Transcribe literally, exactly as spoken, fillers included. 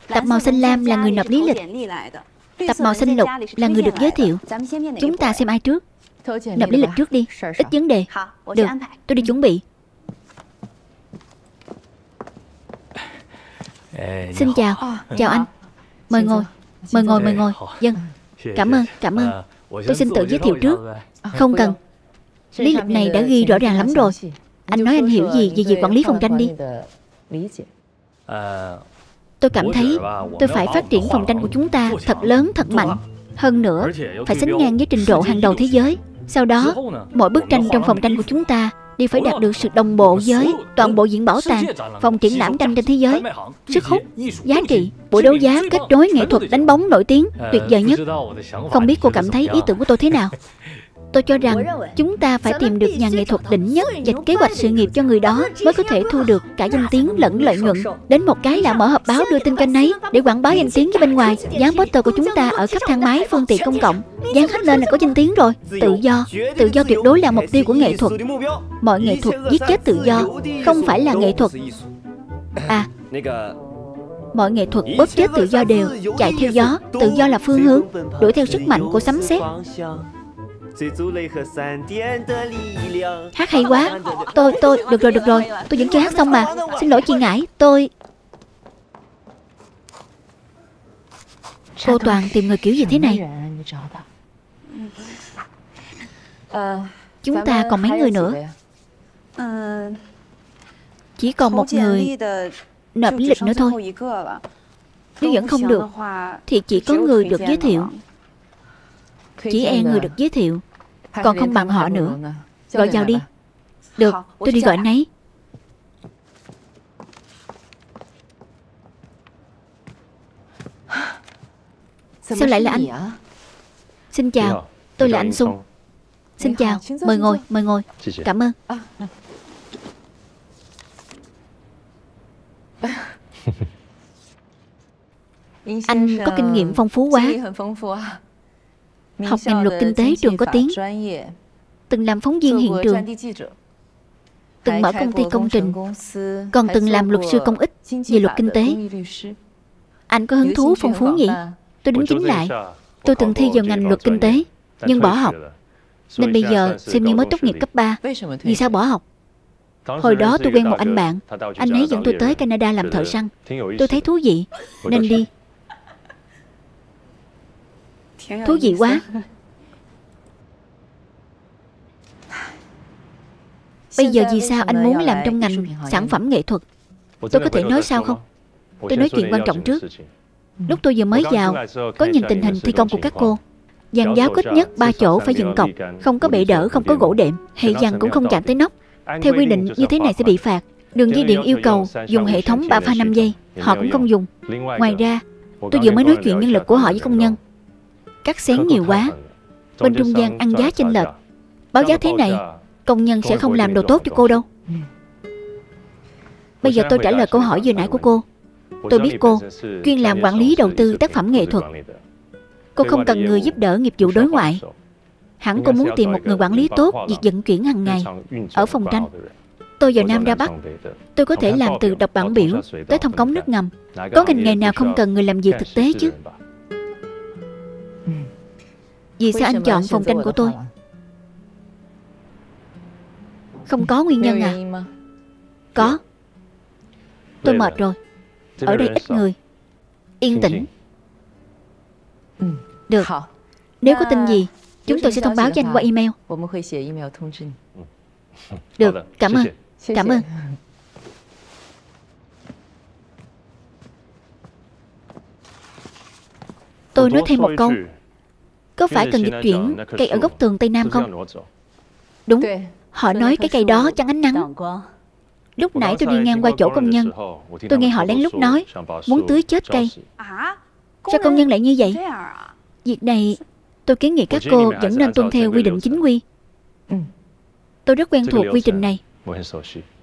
Tập màu xanh lam là người nộp lý lịch. Tập màu xanh lục là người được giới thiệu. Chúng ta xem ai trước. Nộp lý lịch trước đi, ít vấn đề. Được, tôi đi chuẩn bị. Xin chào. Chào anh. Mời ngồi. Mời ngồi, mời ngồi. Dân. Cảm ơn, cảm ơn. Tôi xin tự giới thiệu trước. Không cần. Lý lịch này đã ghi rõ ràng lắm rồi. Anh nói anh hiểu gì về việc quản lý phòng tranh đi. Tôi cảm thấy tôi phải phát triển phòng tranh của chúng ta thật lớn, thật mạnh. Hơn nữa, phải sánh ngang với trình độ hàng đầu thế giới. Sau đó, mỗi bức tranh trong phòng tranh của chúng ta đều phải đạt được sự đồng bộ với toàn bộ viện bảo tàng, phòng triển lãm tranh trên thế giới. Sức hút, giá trị, buổi đấu giá, kết nối nghệ thuật đánh bóng nổi tiếng, tuyệt vời nhất. Không biết cô cảm thấy ý tưởng của tôi thế nào? Tôi cho rằng chúng ta phải tìm được nhà nghệ thuật đỉnh nhất và kế hoạch sự nghiệp cho người đó mới có thể thu được cả danh tiếng lẫn lợi nhuận. Đến một cái là mở họp báo đưa tin kênh ấy để quảng bá danh tiếng với bên ngoài. Dán poster của chúng ta ở khắp thang máy, phương tiện công cộng. Dán hết lên là có danh tiếng rồi. Tự do, tự do tuyệt đối là mục tiêu của nghệ thuật. Mọi nghệ thuật giết chết tự do, không phải là nghệ thuật. À, mọi nghệ thuật bóp chết tự do đều chạy theo gió. Tự do là phương hướng, đuổi theo sức mạnh của sấm sét. Hát hay quá. Tôi, tôi, được rồi, được rồi. Tôi vẫn chưa hát xong mà. Xin lỗi chị Ngải, tôi... Cô Toàn tìm người kiểu gì thế này? Chúng ta còn mấy người nữa? Chỉ còn một người nộp lý lịch nữa thôi. Nếu vẫn không được thì chỉ có người được giới thiệu. Chỉ e người được giới thiệu còn không bằng họ nữa. Gọi vào đi. Được, tôi đi gọi anh ấy. Sao lại là anh? Xin chào, tôi là anh Sung. Xin chào, mời ngồi, mời ngồi. Cảm ơn. Anh có kinh nghiệm phong phú quá. Học ngành luật kinh tế trường có tiếng. Từng làm phóng viên hiện trường. Từng mở công ty công trình. Còn từng làm luật sư công ích về luật kinh tế. Anh có hứng thú phong phú nhỉ? Tôi đính chính lại. Tôi từng thi vào ngành luật kinh tế nhưng bỏ học. Nên bây giờ xem như mới tốt nghiệp cấp ba. Vì sao bỏ học? Hồi đó tôi quen một anh bạn. Anh ấy dẫn tôi tới Canada làm thợ săn. Tôi thấy thú vị nên đi. Thú vị quá. Bây giờ vì sao anh muốn làm trong ngành sản phẩm nghệ thuật? Tôi có thể nói sao không? Tôi nói chuyện quan trọng trước. Lúc tôi vừa mới vào, có nhìn tình hình thi công của các cô. Dàn giáo ít nhất ba chỗ phải dựng cọc. Không có bệ đỡ, không có gỗ đệm. Hệ dàn cũng không chạm tới nóc. Theo quy định như thế này sẽ bị phạt. Đường dây điện yêu cầu dùng hệ thống ba pha năm giây. Họ cũng không dùng. Ngoài ra, tôi vừa mới nói chuyện nhân lực của họ với công nhân. Cắt xén nhiều quá. Bên trung gian ăn giá chênh lệch. Báo giá thế này, công nhân sẽ không làm đồ tốt cho cô đâu. Bây giờ tôi trả lời câu hỏi vừa nãy của cô. Tôi biết cô chuyên làm quản lý đầu tư tác phẩm nghệ thuật. Cô không cần người giúp đỡ nghiệp vụ đối ngoại. Hẳn cô muốn tìm một người quản lý tốt việc vận chuyển hàng ngày ở phòng tranh. Tôi vào Nam ra Bắc, tôi có thể làm từ đọc bản biểu tới thông cống nước ngầm. Có ngành nghề nào không cần người làm việc thực tế chứ? Vì sao anh chọn phòng tranh của tôi? Không có nguyên nhân à? Có. Tôi mệt rồi. Ở đây ít người. Yên tĩnh. Được. Nếu có tin gì, chúng tôi sẽ thông báo cho anh qua email. Được, cảm ơn. Cảm ơn. Tôi nói thêm một câu. Có phải cần dịch chuyển cây ở góc tường Tây Nam không? Đúng. Họ nói cái cây đó chắn ánh nắng. Lúc nãy tôi đi ngang qua chỗ công nhân, tôi nghe họ lén lút nói muốn tưới chết cây. Sao công nhân lại như vậy? Việc này tôi kiến nghị các cô vẫn nên tuân theo quy định chính quy. Tôi rất quen thuộc quy trình này.